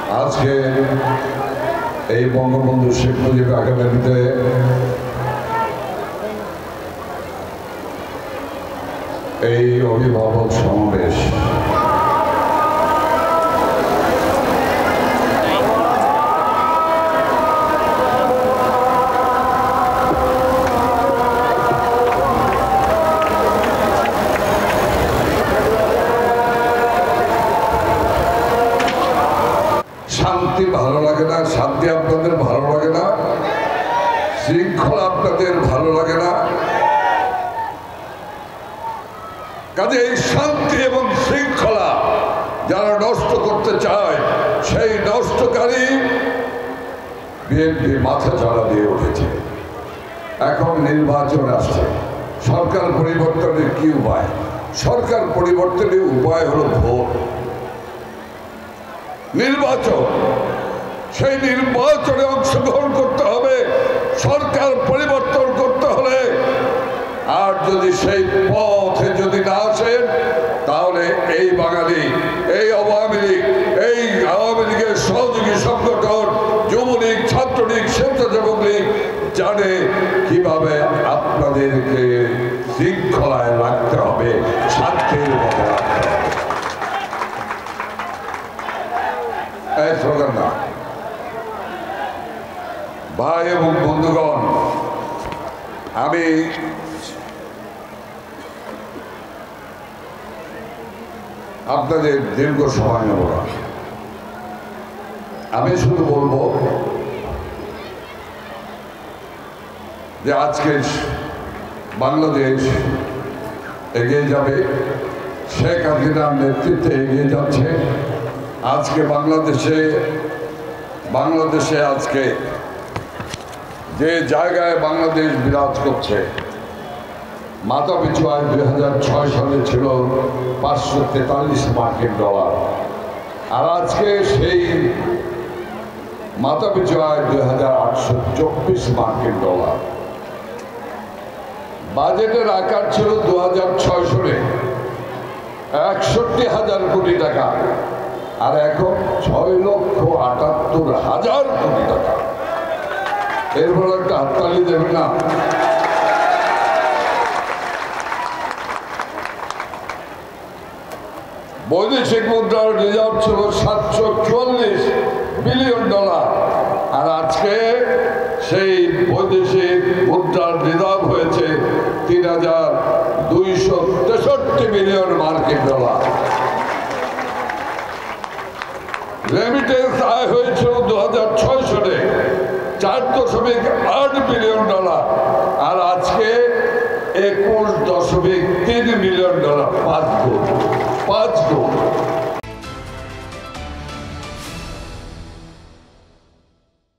আজকে এই বঙ্গবন্ধু শেখ মুজিব একাডেমিতে এই অভিভাবক সমাবেশ শান্তি ভালো লাগে না, শান্তি আপনাদের ভালো লাগে না, শৃঙ্খলা আপনাদের ভালো লাগে না। কাজে এই শান্তি এবং শৃঙ্খলা যারা নষ্ট করতে চায় সেই নষ্টকারী বিএনপি মাথা চাড়া দিয়ে উঠেছে। এখন নির্বাচন আসছে, সরকার পরিবর্তনের কি উপায়? সরকার পরিবর্তনের উপায় হলো ভোট, নির্বাচন। সেই নির্বাচনে অংশগ্রহণ করতে হবে সরকার পরিবর্তন করতে হলে। আর যদি সেই পথে যদি না আসেন তাহলে এই বাঙালি, এই আওয়ামী লীগ, এই আওয়ামী লীগের সহযোগী সংগঠন যুবলীগ, ছাত্রলীগ, স্বেচ্ছাসেবক লীগ জানে কিভাবে আপনাদেরকে শৃঙ্খলায় রাখতে হবে, শান্তির মধ্যে রাখতে হবে। এই স্লোগান না ভাই এবং বন্ধুগণ, আমি আপনাদের দীর্ঘ সময় নেব না। আমি শুধু বলবো যে আজকে বাংলাদেশ এগিয়ে যাবে, শেখ হাসিনার নেতৃত্বে এগিয়ে যাচ্ছে। আজকে বাংলাদেশে আজকে যে জায়গায় বাংলাদেশ বিরাজ করছে, মাথাপিছু আয় 2006 সালে ছিল 543 মার্কিন ডলার, আর আজকে সেই মাথাপিছু আয় 2824 মার্কিন ডলার। বাজেটের আকার ছিল 2006 সালে 61,000 কোটি টাকা, আর এখন 6,78,000 কোটি টাকা। এরপর একটা হাততালি দেবেন না? বৈদেশিক মুদ্রার রিজার্ভ ছিল 744 বিলিয়ন ডলার, আর আজকে সেই বৈদেশিক মুদ্রার রিজার্ভ হয়েছে 3,263 বিলিয়ন মার্কিন ডলার। রেমিটেন্স আয় হয়েছিল 2006 সালে 4.8 বিলিয়ন ডলার, আর আজকে 21.3 বিলিয়ন ডলার, 5 গুণ।